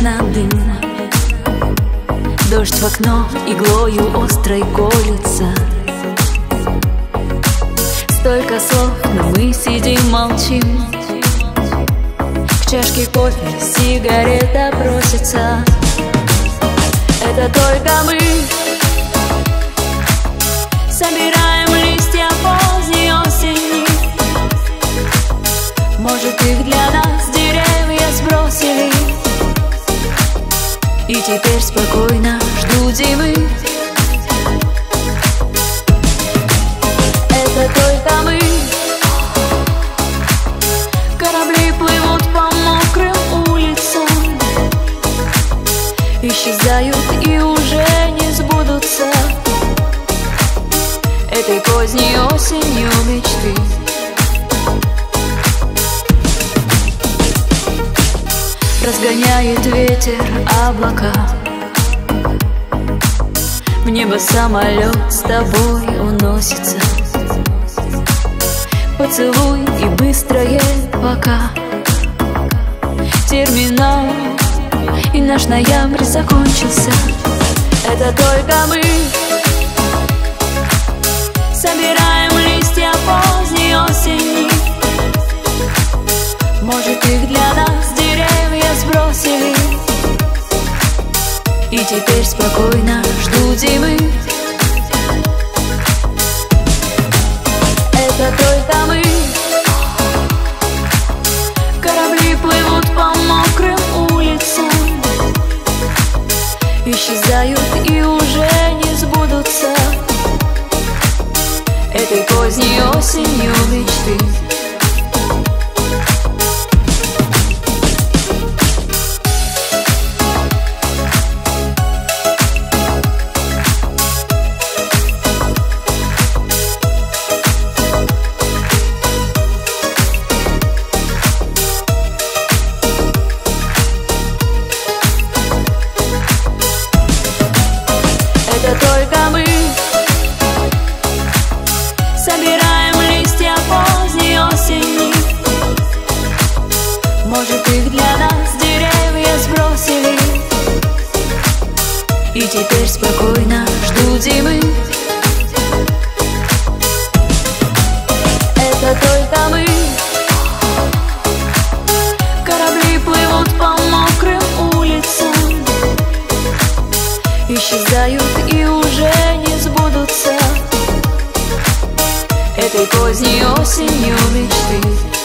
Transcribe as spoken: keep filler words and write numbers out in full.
незаметно дым. Дождь в окно иглою острой колется. Столько слов, но мы сидим, молчим. К чашке кофе сигарета просится. Это только мы собираем листья поздней осени. Может, их для нас деревья сбросили, и теперь спокойно ждут зимы. Это только мы. Корабли плывут по мокрым улицам, исчезают и уже не сбудутся этой поздней осенью мечты. Разгоняет ветер облака, в небо самолет с тобой уносится. Поцелуй и быстрое пока. Терминал, и наш ноябрь закончился. Это только мы собираем листья поздней осени. Может, их для нас деревья сбросили, и теперь спокойно ждут зимы. Это только мы. Корабли плывут по мокрым улицам, исчезают и уже не сбудутся этой поздней осенью мечты. Это только мы собираем листья поздней осени. Может, их для нас деревья сбросили, и теперь спокойно ждут зимы. Это только мы. Корабли плывут по мокрым улицам, исчезают и уже не сбудутся этой поздней осенью мечты.